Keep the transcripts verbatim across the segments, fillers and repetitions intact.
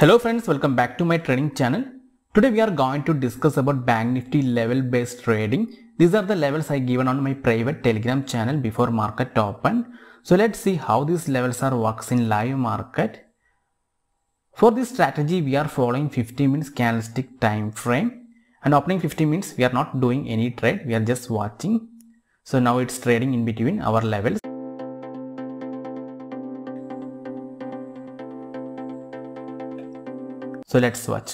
Hello friends, welcome back to my trading channel. Today we are going to discuss about Bank Nifty level based trading. These are the levels I given on my private Telegram channel before market open. So let's see how these levels are works in live market. For this strategy we are following fifty minutes candlestick time frame, and opening fifty minutes we are not doing any trade, we are just watching. So now it's trading in between our levels. So let's watch.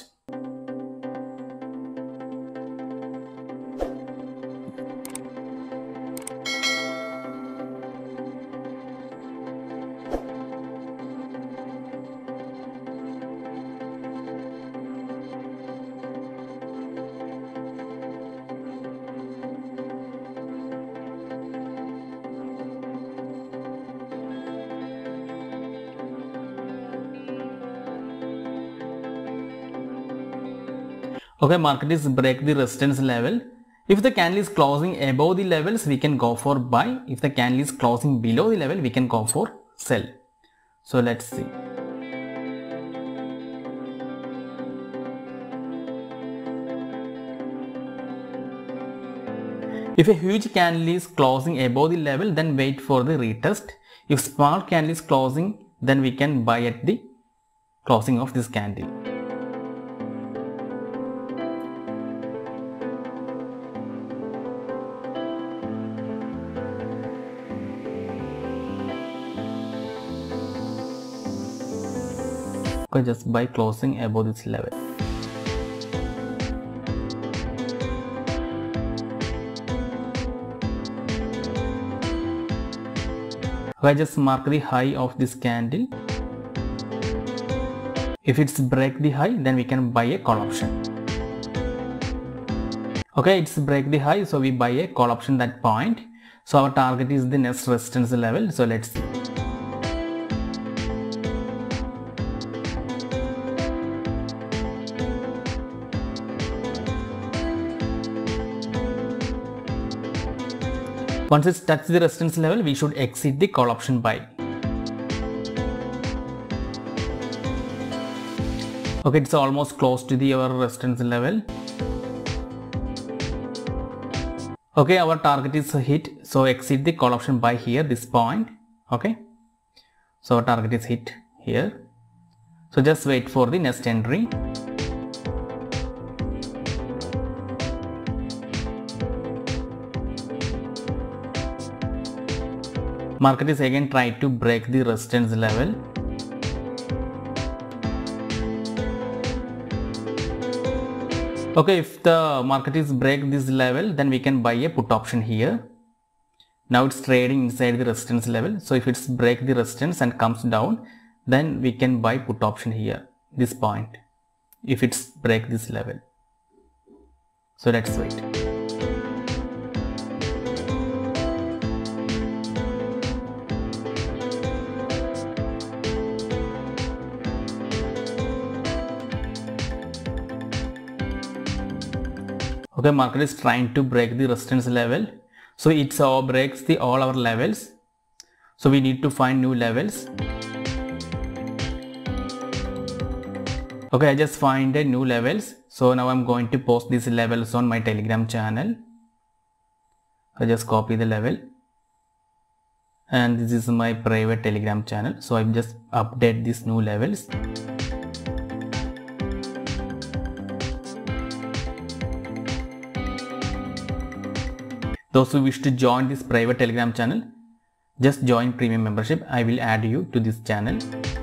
Okay, market is break the resistance level. If the candle is closing above the levels, we can go for buy. If the candle is closing below the level, we can go for sell. So let's see. If a huge candle is closing above the level, then wait for the retest. If small candle is closing, then we can buy at the closing of this candle. Okay, just by closing above this level. Okay, just mark the high of this candle. If it's break the high, then we can buy a call option. Okay, it's break the high, so we buy a call option that point. So our target is the next resistance level. So let's see. Once it touches the resistance level, we should exit the call option buy. Okay, it's almost close to the our resistance level. Okay, our target is hit, so exit the call option buy here, this point. Okay, so our target is hit here. So just wait for the next entry. Market is again try to break the resistance level. Okay, if the market is break this level, then we can buy a put option here. Now it's trading inside the resistance level. So if it's break the resistance and comes down, then we can buy put option here, this point, if it's break this level. So let's wait. Okay, market is trying to break the resistance level. So it uh, breaks the all our levels. So we need to find new levels. Okay, I just find a new levels. So now I'm going to post these levels on my Telegram channel. I just copy the level. And this is my private Telegram channel. So I just update these new levels. Those who wish to join this private Telegram channel, just join premium membership. I will add you to this channel.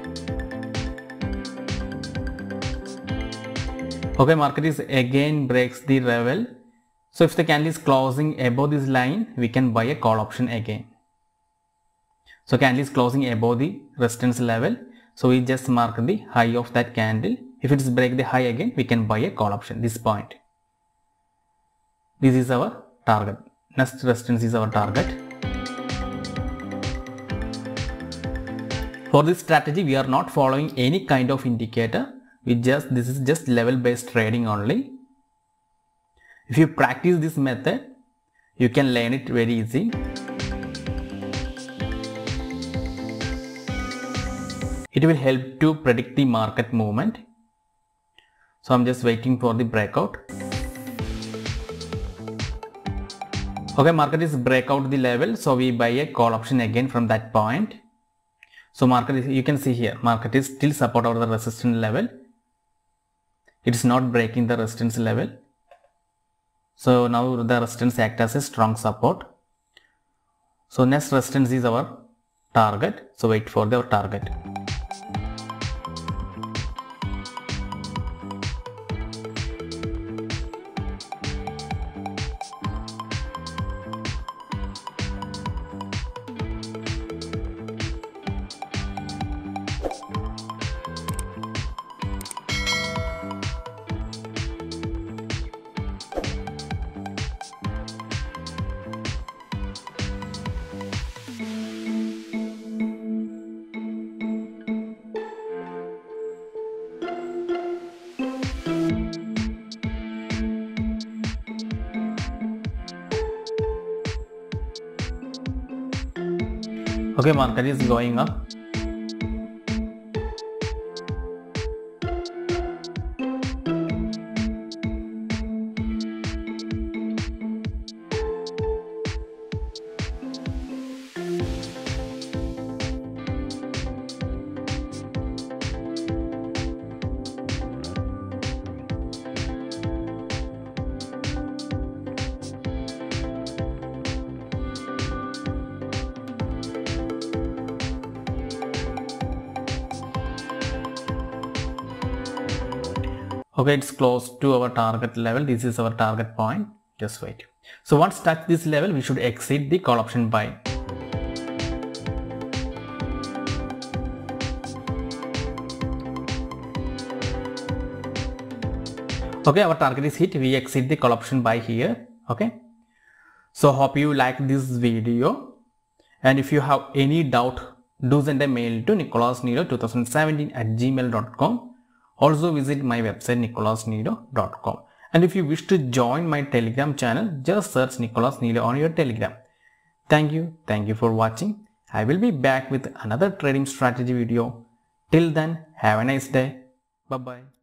Okay, market is again breaks the level. So if the candle is closing above this line, we can buy a call option again. So candle is closing above the resistance level. So we just mark the high of that candle. If it is break the high again, we can buy a call option, this point. This is our target. Next resistance is our target. For this strategy, we are not following any kind of indicator. We just this is just level based trading only. If you practice this method, you can learn it very easy. It will help to predict the market movement. So I'm just waiting for the breakout. Okay, market is break out the level, so we buy a call option again from that point. So market is, you can see here, market is still support over the resistance level. It is not breaking the resistance level. So now the resistance acts as a strong support. So next resistance is our target. So wait for the target. Okay, market is going up. Okay, it's close to our target level. This is our target point. Just wait. So once touch this level, we should exit the call option buy. Okay, our target is hit. We exit the call option buy here. Okay. So hope you like this video. And if you have any doubt, do send a mail to nicholas nido twenty seventeen at gmail dot com. Also visit my website nicholas nido dot com. And if you wish to join my Telegram channel, just search Nicholas Nido on your Telegram. Thank you. Thank you for watching. I will be back with another trading strategy video. Till then, have a nice day. Bye bye.